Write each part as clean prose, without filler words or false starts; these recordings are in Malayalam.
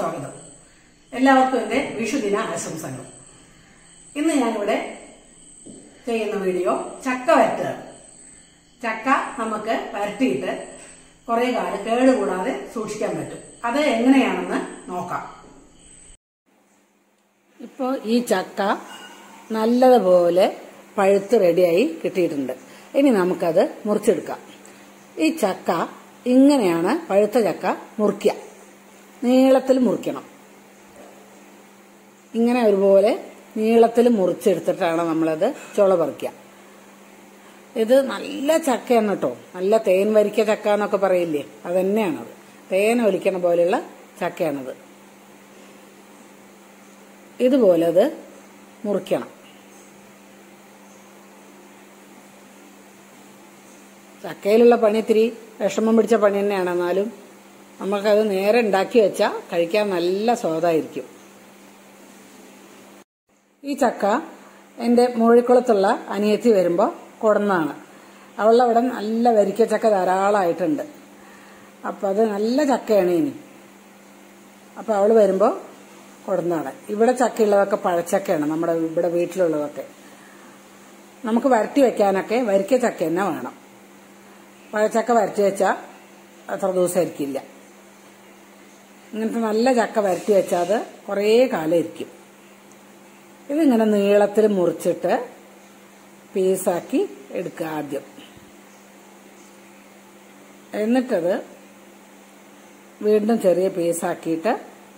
സ്വാഗതം. എല്ലാവർക്കും എൻ്റെ വിഷുദിന ആശംസകൾ. ഇന്ന് ഞാനിവിടെ ചെയ്യുന്ന വീഡിയോ ചക്ക വരട്ടുകയാണ്. ചക്ക നമുക്ക് വരട്ടിയിട്ട് കുറെ കാലം കേടുകൂടാതെ സൂക്ഷിക്കാൻ പറ്റും. അത് എങ്ങനെയാണെന്ന് നോക്കാം. ഇപ്പോൾ ഈ ചക്ക നല്ലതുപോലെ പഴുത്ത് റെഡിയായി കിട്ടിയിട്ടുണ്ട്. ഇനി നമുക്കത് മുറിച്ചെടുക്കാം. ഈ ചക്ക ഇങ്ങനെയാണ് പഴുത്ത ചക്ക മുറിക്കുക. നീളത്തിൽ മുറിക്കണം. ഇങ്ങനെ ഒരുപോലെ നീളത്തിൽ മുറിച്ചെടുത്തിട്ടാണ് നമ്മളത് ചുള പറിക്കുക. ഇത് നല്ല ചക്കയാണ് കേട്ടോ. നല്ല തേൻ വരിക്ക ചക്ക എന്നൊക്കെ പറയില്ലേ, അത് തന്നെയാണത്. തേൻ ഒലിക്കണ പോലെയുള്ള ചക്കയാണത്. ഇതുപോലെ അത് മുറിക്കണം. ചക്കയിലുള്ള പണി ഇത്തിരി വിഷമം പിടിച്ച പണി തന്നെയാണ്. എന്നാലും നമുക്കത് നേരെ ഉണ്ടാക്കി വെച്ചാൽ കഴിക്കാൻ നല്ല സ്വാദായിരിക്കും. ഈ ചക്ക എൻ്റെ മൂഴിക്കുളത്തുള്ള അനിയത്തി വരുമ്പോൾ കൊടുന്നതാണ്. അവളവിടെ നല്ല വരിക്ക ചക്ക ധാരാളമായിട്ടുണ്ട്. അപ്പം അത് നല്ല ചക്കയാണ് ഇനി. അപ്പം അവൾ വരുമ്പോൾ കൊടുന്നതാണ്. ഇവിടെ ചക്കയുള്ളതൊക്കെ പഴച്ചക്കയാണ്. നമ്മുടെ ഇവിടെ വീട്ടിലുള്ളതൊക്കെ നമുക്ക് വരട്ടി വെക്കാനൊക്കെ വരിക്ക ചക്ക തന്നെ വേണം. പഴച്ചക്ക വരട്ടി വെച്ചാൽ അത്ര ദിവസം ഇരിക്കില്ല. ഇങ്ങനത്തെ നല്ല ചക്ക വരട്ടി വെച്ചാൽ അത് കുറേ കാലം ഇരിക്കും. ഇതിങ്ങനെ നീളത്തിൽ മുറിച്ചിട്ട് പീസാക്കി എടുക്കുക ആദ്യം. എന്നിട്ടത് വീണ്ടും ചെറിയ പീസാക്കിയിട്ട്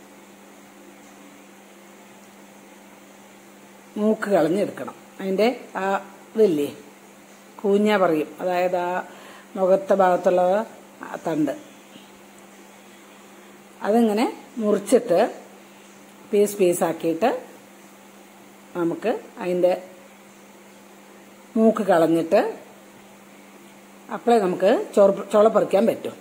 മൂക്ക് കളഞ്ഞെടുക്കണം. അതിൻ്റെ ആ ഇതില്ലേ, കൂഞ്ഞ പറയും, അതായത് ആ മുഖത്തെ ഭാഗത്തുള്ള തണ്ട്, അതിങ്ങനെ മുറിച്ചിട്ട് പീസാക്കിയിട്ട് നമുക്ക് അതിൻ്റെ മൂക്ക് കളഞ്ഞിട്ട് അപ്പോഴേ നമുക്ക് ചുള പറിക്കാൻ പറ്റും.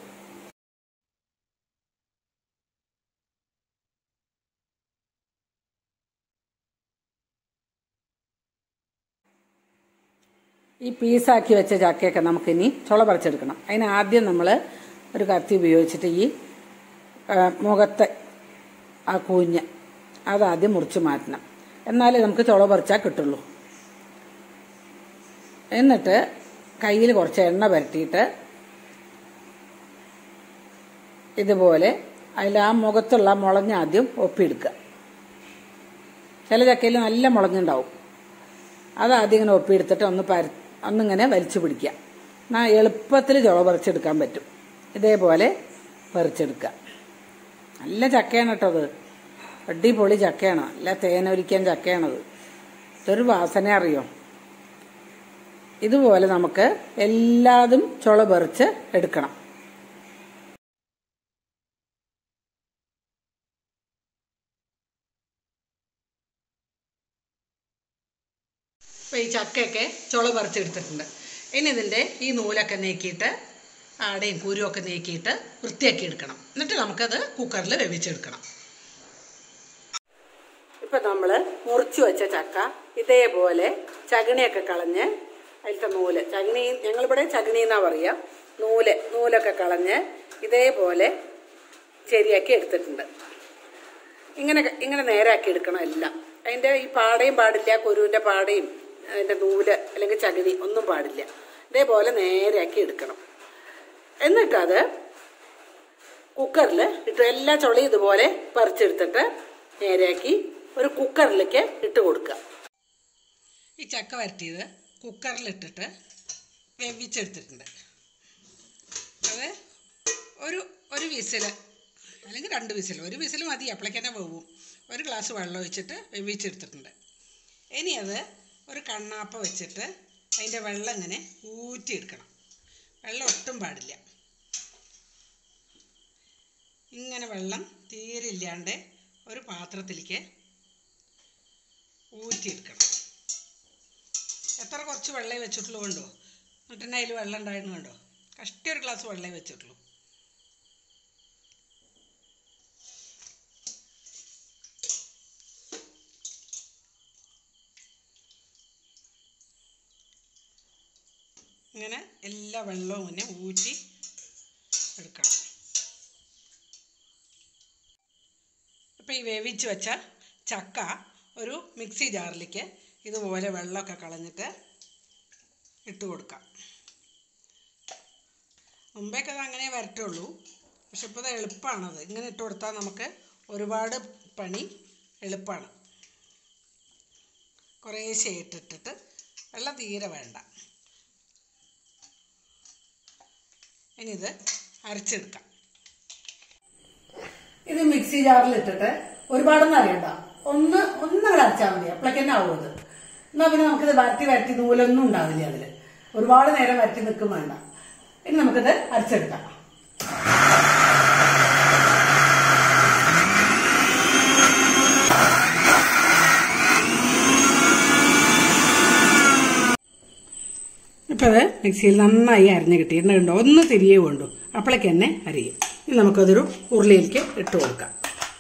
ഈ പീസാക്കി വെച്ച ചക്കയൊക്കെ നമുക്കിനി ചുള പറിച്ചെടുക്കണം. അതിന് ആദ്യം നമ്മൾ ഒരു കത്തി ഉപയോഗിച്ചിട്ട് ഈ മുഖത്തെ ആ കൂഞ്ഞ് അതാദ്യം മുറിച്ച് മാറ്റണം. എന്നാലേ നമുക്ക് ചുള പറിച്ചാൽ കിട്ടുള്ളൂ. എന്നിട്ട് കയ്യിൽ കുറച്ച് എണ്ണ പുരട്ടിയിട്ട് ഇതുപോലെ അതിൽ ആ മുഖത്തുള്ള മുളഞ്ഞ ആദ്യം ഒപ്പിയെടുക്കുക. ചില ചക്കയിൽ നല്ല മുളഞ്ഞുണ്ടാവും. അതാദ്യം ഇങ്ങനെ ഒപ്പിയെടുത്തിട്ട് ഒന്നിങ്ങനെ വലിച്ചു പിടിക്കുക. എന്നാൽ എളുപ്പത്തിൽ ചുള പറിച്ചെടുക്കാൻ പറ്റും. ഇതേപോലെ പറിച്ചെടുക്കുക. നല്ല ചക്കയാണ് കേട്ടോ അത്. അടിപൊളി ചക്കയാണ്. നല്ല തേനൊലിക്കാൻ ചക്കയാണത്. ഇതൊരു വാസന അറിയോ. ഇതുപോലെ നമുക്ക് എല്ലാതും ചുള പറിച്ച് എടുക്കണം. അപ്പോൾ ഈ ചക്കയൊക്കെ ചുള പറിച്ചെടുത്തിട്ടുണ്ട്. ഇനി ഇതിൻ്റെ ഈ നൂലൊക്കെ നീക്കിയിട്ട് ആടയും കുരുവൊക്കെ നീക്കിയിട്ട് വൃത്തിയാക്കി എടുക്കണം. എന്നിട്ട് നമുക്കത് കുക്കറിൽ വേവിച്ചെടുക്കണം. ഇപ്പം നമ്മൾ മുറിച്ചു വെച്ച ചക്ക ഇതേപോലെ ചകിണിയൊക്കെ കളഞ്ഞ് അതിലത്തെ നൂല്, ചകിണി ഞങ്ങളിവിടെ ചകിണി എന്നാ പറയുക, നൂലൊക്കെ കളഞ്ഞ് ഇതേപോലെ ശരിയാക്കി എടുത്തിട്ടുണ്ട്. ഇങ്ങനെ നേരാക്കി എടുക്കണം എല്ലാം. അതിൻ്റെ ഈ പാടയും പാടില്ല, കുരുവിൻ്റെ പാടയും അതിൻ്റെ നൂല് അല്ലെങ്കിൽ ചകിരി ഒന്നും പാടില്ല. ഇതേപോലെ നേരാക്കി എടുക്കണം. എന്നിട്ടത് കുക്കറിൽ ഇട്ട് എല്ലാ ചുളയും ഇതുപോലെ പറിച്ചെടുത്തിട്ട് നേരാക്കി ഒരു കുക്കറിലേക്ക് ഇട്ട് കൊടുക്കുക. ഈ ചക്ക വരട്ടിയത് കുക്കറിലിട്ടിട്ട് വേവിച്ചെടുത്തിട്ടുണ്ട്. അത് ഒരു വിസിൽ അല്ലെങ്കിൽ 2 വിസിൽ, ഒരു വിസിൽ മതി, അപ്പോഴേക്ക് തന്നെ വേവും. ഒരു ഗ്ലാസ് വെള്ളം ഒഴിച്ചിട്ട് വേവിച്ചെടുത്തിട്ടുണ്ട്. ഇനി അത് ഒരു കണ്ണാപ്പ വെച്ചിട്ട് അതിൻ്റെ വെള്ളം ഇങ്ങനെ ഊറ്റിയെടുക്കണം. വെള്ളം ഒട്ടും പാടില്ല. ഇങ്ങനെ വെള്ളം തീരില്ലാണ്ട് ഒരു പാത്രത്തിലേക്ക് ഊറ്റിയെടുക്കണം. എത്ര കുറച്ച് വെള്ളമേ വെച്ചിട്ടുള്ളൂ കണ്ടോ. എന്നിട്ട് തന്നെ അതിൽ വെള്ളം ഉണ്ടായിരുന്നു കണ്ടോ. കഷ്ടി ഒരു ഗ്ലാസ് വെള്ളമേ വെച്ചിട്ടുള്ളൂ. ഇങ്ങനെ എല്ലാ വെള്ളവും ഇങ്ങനെ ഊറ്റി എടുക്കണം. ഇപ്പോൾ ഈ വേവിച്ച് വെച്ച ചക്ക ഒരു മിക്സി ജാറിലേക്ക് ഇതുപോലെ വെള്ളമൊക്കെ കളഞ്ഞിട്ട് ഇട്ട് കൊടുക്കാം. മുമ്പേയൊക്കെ അത് അങ്ങനെ വരട്ടുള്ളൂ, പക്ഷെ ഇപ്പോൾ അത് എളുപ്പമാണത്. ഇങ്ങനെ ഇട്ട് കൊടുത്താൽ നമുക്ക് ഒരുപാട് പണി എളുപ്പമാണ്. കുറേശ്ശെ ഇട്ടിട്ട് വെള്ളം തീരെ വേണ്ട. ഇനി ഇത് അരച്ചെടുക്കാം. ഇത് മിക്സി ജാറിൽ ഇട്ടിട്ട് ഒരുപാടൊന്നും അറിയണ്ട, ഒന്നങ്ങനെ അരച്ചാൽ മതി. അപ്പോഴേക്ക് തന്നെ ആവും ഇത്. എന്നാൽ പിന്നെ നമുക്കിത് വരട്ടി നൂലൊന്നും ഉണ്ടാവില്ല അതിൽ. ഒരുപാട് നേരം വരട്ടി നിൽക്കും വേണ്ട. ഇനി നമുക്കിത് അരച്ചെടുക്കാം. ഇപ്പം അത് മിക്സിയിൽ നന്നായി അരിഞ്ഞ് കിട്ടിയിട്ടുണ്ട്. കണ്ടോ, ഒന്ന് തിരിയേ വേണ്ടു, അപ്പോഴേക്ക് തന്നെ അരിയും. ഇനി നമുക്കതൊരു ഉരുളിയിലേക്ക് ഇട്ട് കൊടുക്കാം.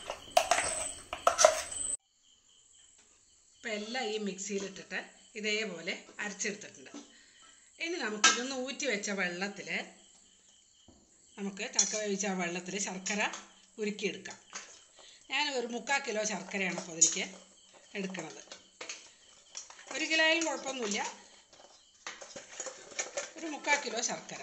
ഇപ്പം എല്ലാം ഈ മിക്സിയിലിട്ടിട്ട് ഇതേപോലെ അരച്ചെടുത്തിട്ടുണ്ട്. ഇനി നമുക്കിതൊന്ന് ഊറ്റി വെച്ച വെള്ളത്തിൽ, നമുക്ക് ചക്ക വേവിച്ച ആ വെള്ളത്തിൽ ശർക്കര ഉരുക്കിയെടുക്കാം. ഞാൻ ഒരു 3/4 കിലോ ശർക്കരയാണ് അപ്പോൾ അതിലേക്ക് എടുക്കുന്നത്. 1 കിലോയിലും കുഴപ്പമൊന്നുമില്ല. ഒരു 3/4 കിലോ ശർക്കര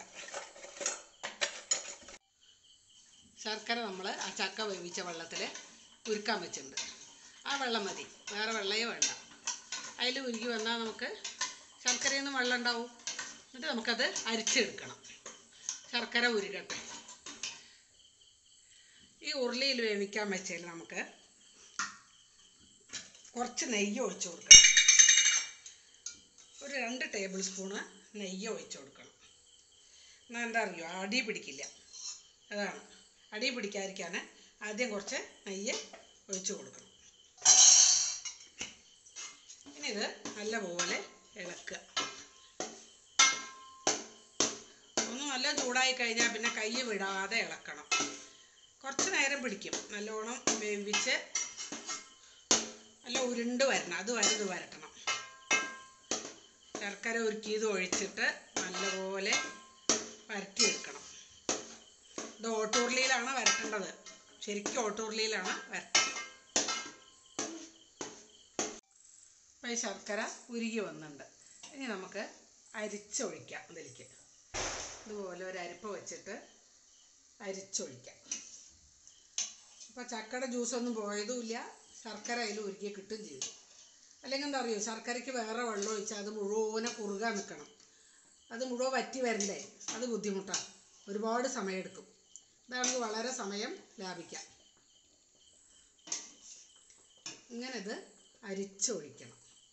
നമ്മൾ ആ ചക്ക വേവിച്ച വെള്ളത്തിൽ ഉരുക്കാൻ വെച്ചിട്ടുണ്ട്. ആ വെള്ളം മതി, വേറെ വെള്ളമേ വേണ്ട. അതിൽ ഉരുക്കി വന്നാൽ നമുക്ക് ശർക്കരയിൽ നിന്ന് വെള്ളം ഉണ്ടാവും. എന്നിട്ട് നമുക്കത് അരിച്ചെടുക്കണം. ശർക്കര ഉരുകട്ടെ. ഈ ഉരുളിയിൽ വേവിക്കാൻ വെച്ചതിൽ നമുക്ക് കുറച്ച് നെയ്യ് ഒഴിച്ച് കൊടുക്കണം. ഒരു 2 ടേബിൾ സ്പൂണ് നെയ്യ് ഒഴിച്ച് കൊടുക്കണം. എന്നാൽ എന്താ അറിയോ, അടി പിടിക്കില്ല. അതാണ്, അടി പിടിക്കാതിരിക്കാൻ ആദ്യം കുറച്ച് നെയ്യ് ഒഴിച്ച് കൊടുക്കണം. ഇനി ഇത് നല്ലപോലെ ഇളക്കുക. ഒന്ന് നല്ല ചൂടായി കഴിഞ്ഞാൽ പിന്നെ കൈ വിടാതെ ഇളക്കണം. കുറച്ച് നേരം പിടിക്കും. നല്ലോണം വേവിച്ച് നല്ല ഉരുണ്ട് വരണം, അതുവരെ ഇത് വരട്ടണം. ശർക്കര ഉരുക്കിയത് ഒഴിച്ചിട്ട് നല്ലപോലെ വരട്ടിയെടുക്കണം. ഇത് ഓട്ടുരുളിയിലാണ് വരട്ടേണ്ടത്. ശരിക്കും ഓട്ടുരുളിയിലാണ് വരട്ടേണ്ടത്. അപ്പോൾ ഈ ശർക്കര ഉരുകി വന്നിട്ടുണ്ട്. ഇനി നമുക്ക് അരിച്ചൊഴിക്കാം. അതിലേക്ക് ഇതുപോലെ ഒരു അരിപ്പ വെച്ചിട്ട് അരിച്ചൊഴിക്കാം. അപ്പോൾ ചക്കയുടെ ജ്യൂസൊന്നും പോയതുമില്ല, ശർക്കര അതിൽ ഉരുക്കി കിട്ടുകയും ചെയ്തു. അല്ലെങ്കിൽ എന്താ അറിയോ, ശർക്കരയ്ക്ക് വേറെ വെള്ളം ഒഴിച്ചാൽ അത് മുഴുവനെ കുറുകാൻ നിൽക്കണം. അത് മുഴുവൻ വറ്റി വരണ്ടേ, അത് ബുദ്ധിമുട്ടാണ്, ഒരുപാട് സമയമെടുക്കും. ഇതാണെങ്കിൽ വളരെ സമയം ലാഭിക്കാം. ഇങ്ങനെ ഇത് അരിച്ചൊഴിക്കണം.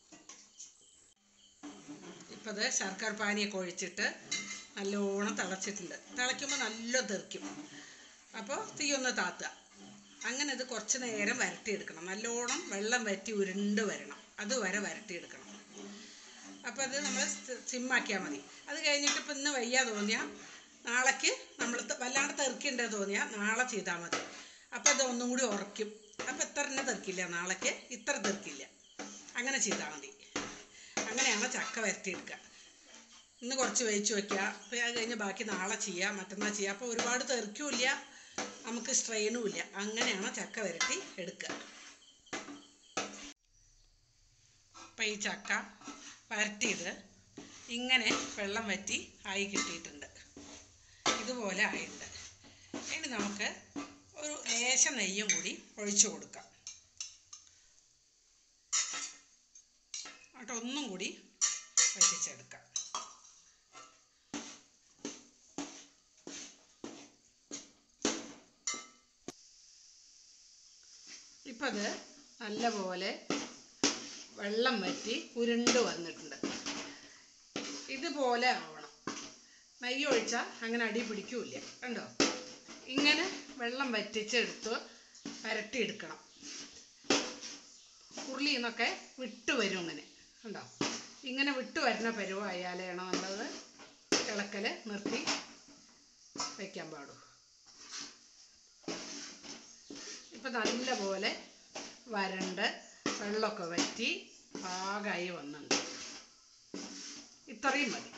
ഇപ്പം ഇത് ശർക്കര പാനിയൊക്കെ ഒഴിച്ചിട്ട് നല്ലോണം തിളച്ചിട്ടുണ്ട്. തിളയ്ക്കുമ്പോൾ നല്ല തെറിക്കും. അപ്പോൾ തീ ഒന്ന് താത്തുക. അങ്ങനെ ഇത് കുറച്ച് നേരം വരട്ടിയെടുക്കണം. നല്ലോണം വെള്ളം വറ്റി ഉരുണ്ട് വരണം, അതുവരെ വരട്ടിയെടുക്കണം. അപ്പോൾ അത് നമ്മൾ സിമ്മാക്കിയാൽ മതി. അത് കഴിഞ്ഞിട്ട് ഇപ്പം ഇന്ന് വയ്യ തോന്നിയാൽ നാളേക്ക് നമ്മൾ വല്ലാണ്ട് തെറിക്കുണ്ടെന്ന് തോന്നിയാൽ നാളെ ചെയ്താൽ മതി. അപ്പോൾ അത് ഒന്നും കൂടി ഉറയ്ക്കും. അപ്പോൾ ഇത്ര തന്നെ തെറിക്കില്ല, നാളേക്ക് ഇത്ര തെറിക്കില്ല. അങ്ങനെ ചെയ്താൽ മതി. അങ്ങനെയാണ് ചക്ക വരട്ടിയെടുക്കുക. ഇന്ന് കുറച്ച് വേവിച്ച് വയ്ക്കുക. അപ്പോൾ അത് കഴിഞ്ഞ് ബാക്കി നാളെ ചെയ്യുക, മറ്റന്നാൾ ചെയ്യുക. അപ്പോൾ ഒരുപാട് തെറിക്കില്ല, നമുക്ക് സ്ട്രെയിനും ഇല്ല. അങ്ങനെയാണ് ചക്ക വരട്ടി എടുക്കുക. അപ്പം ഈ ചക്ക വരട്ടിയത് ഇങ്ങനെ വെള്ളം വറ്റി ആയി കിട്ടിയിട്ടുണ്ട്. ഇതുപോലെ ആയിട്ടുണ്ട്. ഇനി നമുക്ക് ഒരു ലേശം നെയ്യും കൂടി ഒഴിച്ചു കൊടുക്കാം. എന്നിട്ട് ഒന്നും കൂടി വറ്റിച്ചെടുക്കാം. ഇപ്പം അത് നല്ലപോലെ വെള്ളം വറ്റി ഉരുണ്ട് വന്നിട്ടുണ്ട്. ഇതുപോലെ ആവണം. നെയ്യ് ഒഴിച്ചാൽ അങ്ങനെ അടി പിടിക്കൂല. കണ്ടോ, ഇങ്ങനെ വെള്ളം വറ്റിച്ചെടുത്ത് വരട്ടിയെടുക്കണം. ഉരുളിയിൽ നിന്നൊക്കെ വിട്ട് വരും. ഇങ്ങനെ കണ്ടോ, ഇങ്ങനെ വിട്ട് വരുന്ന പരുവായാലാണ് നമ്മളത് ഇളക്കൽ നിർത്തി വയ്ക്കാൻ പാടും. ഇപ്പം നല്ലപോലെ വരണ്ട് വെള്ളമൊക്കെ വറ്റി പാകമായി വന്നിട്ടുണ്ട്. ഇത്രയും മതി.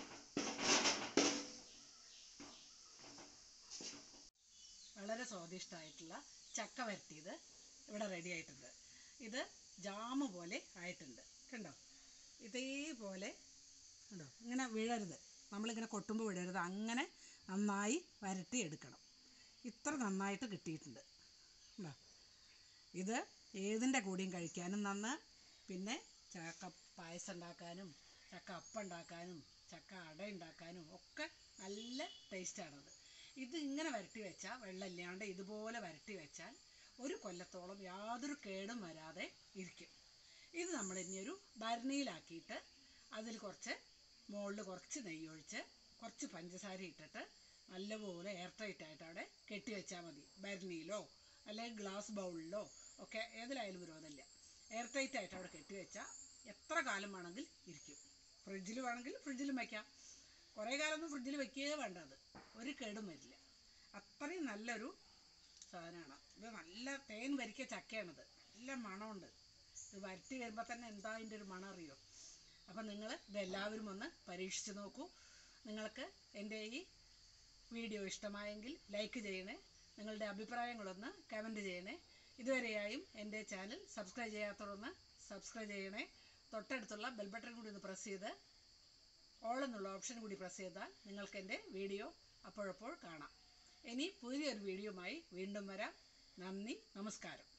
വളരെ സ്വാദിഷ്ടമായിട്ടുള്ള ചക്ക വരട്ടിയത് ഇവിടെ റെഡി ആയിട്ടുണ്ട്. ഇത് ജാമ് പോലെ ആയിട്ടുണ്ട്. കണ്ടോ? ഇതേപോലെ കണ്ടോ? ഇങ്ങനെ വീഴരുത്, നമ്മളിങ്ങനെ കൊട്ടുമ്പോൾ വീഴരുത്, അങ്ങനെ നന്നായി വരട്ടി എടുക്കണം. ഇത്ര നന്നായിട്ട് കിട്ടിയിട്ടുണ്ട്. കണ്ടോ? ഇത് ഏതിൻ്റെ കൂടെയും കഴിക്കാനും നന്ന്, പിന്നെ ചക്ക പായസം ഉണ്ടാക്കാനും ചക്ക അപ്പം ഉണ്ടാക്കാനും ചക്ക അട ഉണ്ടാക്കാനും ഒക്കെ നല്ല ടേസ്റ്റാണത്. ഇത് ഇങ്ങനെ വരട്ടി വെച്ചാൽ, വെള്ളമില്ലാണ്ട് ഇതുപോലെ വരട്ടി വെച്ചാൽ ഒരു കൊല്ലത്തോളം യാതൊരു കേടും വരാതെ ഇരിക്കും. ഇത് നമ്മൾ ഇനി ഒരു ഭരണിയിലാക്കിയിട്ട് അതിൽ കുറച്ച് മുകളിൽ കുറച്ച് നെയ്യൊഴിച്ച് കുറച്ച് പഞ്ചസാര ഇട്ടിട്ട് നല്ലപോലെ എയർ ടൈറ്റായിട്ട് അവിടെ കെട്ടി വെച്ചാൽ മതി. ഭരണിയിലോ അല്ലെങ്കിൽ ഗ്ലാസ് ബൗളിലോ ഒക്കെ ഏതിലായാലും വിരോധമില്ല. എയർ ടൈറ്റായിട്ട് അവിടെ കെട്ടി വെച്ചാൽ എത്ര കാലം വേണമെങ്കിൽ ഇരിക്കും. ഫ്രിഡ്ജിൽ വേണമെങ്കിൽ ഫ്രിഡ്ജിലും വയ്ക്കാം. കുറേ കാലമൊന്നും ഫ്രിഡ്ജിൽ വയ്ക്കുകയേ വേണ്ട, അത് ഒരു കേടും വരില്ല. അത്രയും നല്ലൊരു സാധനമാണ് ഇത്. നല്ല തേൻ വരിക്ക ചക്കയാണിത്, നല്ല മണമുണ്ട്. ഇത് വരട്ടി വരുമ്പോൾ തന്നെ എന്താ അതിൻ്റെ ഒരു മണം അറിയോ? അപ്പം നിങ്ങൾ ഇതെല്ലാവരും ഒന്ന് പരീക്ഷിച്ച് നോക്കൂ. നിങ്ങൾക്ക് എൻ്റെ ഈ വീഡിയോ ഇഷ്ടമായെങ്കിൽ ലൈക്ക് ചെയ്യണേ, നിങ്ങളുടെ അഭിപ്രായങ്ങളൊന്ന് കമൻറ്റ് ചെയ്യണേ. ഇതുവരെയായും എൻ്റെ ചാനൽ സബ്സ്ക്രൈബ് ചെയ്യാത്തവരൊന്ന് സബ്സ്ക്രൈബ് ചെയ്യണേ. തൊട്ടടുത്തുള്ള ബെൽ ബട്ടൺ കൂടി ഒന്ന് പ്രസ് ചെയ്ത് ഓൾ എന്നുള്ള ഓപ്ഷൻ കൂടി പ്രസ് ചെയ്താൽ നിങ്ങൾക്ക് എൻ്റെ വീഡിയോ അപ്പോഴപ്പോൾ കാണാം. ഇനി പുതിയൊരു വീഡിയോയുമായി വീണ്ടും വരാം. നന്ദി, നമസ്കാരം.